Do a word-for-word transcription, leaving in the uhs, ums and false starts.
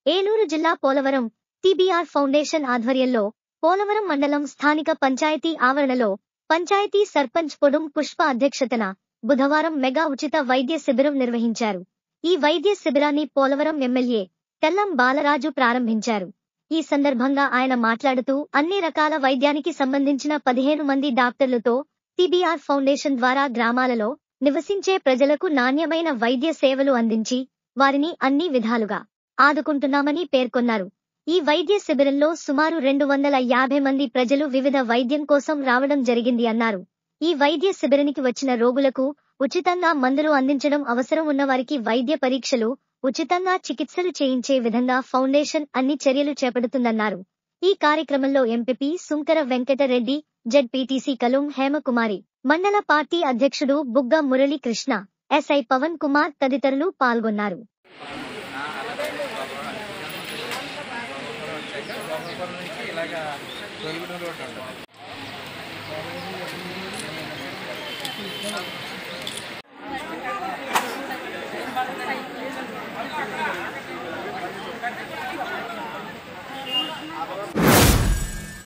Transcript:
ఏలూరు జిల్లా Polavaram TBR foundation ఆధ్వర్యంలో పోలవరం మండలం స్థానిక పంచాయతీ ఆవరణలో పంచాయతీ సర్పంచ్ పొడుం పుష్ప అధ్యక్షతన బుధవారం మెగా ఉచిత వైద్య శిబిరం నిర్వహించారు. ఈ వైద్య శిబిరాన్ని పోలవరం ఎమ్మెల్యే తెల్లం బాలరాజు ప్రారంభించారు. ఈ సందర్భంగా ఆయన మాట్లాడుతూ అన్ని రకాల వైద్యానికి సంబంధించిన పదిహేను మంది డాక్టర్లతో టీబీఆర్ ఫౌండేషన్ ద్వారా గ్రామాలలో నివసించే ప్రజలకు నాణ్యమైన వైద్య సేవలు అందించి వారిని అన్ని విధాలుగా ఆదుకుంటున్నామని పేర్కొన్నారు. ఈ వైద్య శిబిరంలో సుమారు రెండు వందల యాభై మంది ప్రజలు వివిధ వైద్యం కోసం రావడం జరిగింది అన్నారు. ఈ వైద్య శిబిరానికి వచ్చిన రోగులకు ఉచితంగా మందులు అందించడం, అవసరం ఉన్నవారికి వైద్య పరీక్షలు, ఉచితంగా చికిత్సలు చేయించే విధంగా ఫౌండేషన్ అన్ని చర్యలు చేపడుతుందన్నారు. ఈ కార్యక్రమంలో ఎంపీపీ సుంకర వెంకటరెడ్డి, జెడ్పీటీసీ కలుం హేమకుమారి, మండల పార్టీ అధ్యక్షుడు బుగ్గ మురళీ కృష్ణ, ఎస్ఐ పవన్ కుమార్ తదితరులు పాల్గొన్నారు. ఇలాగా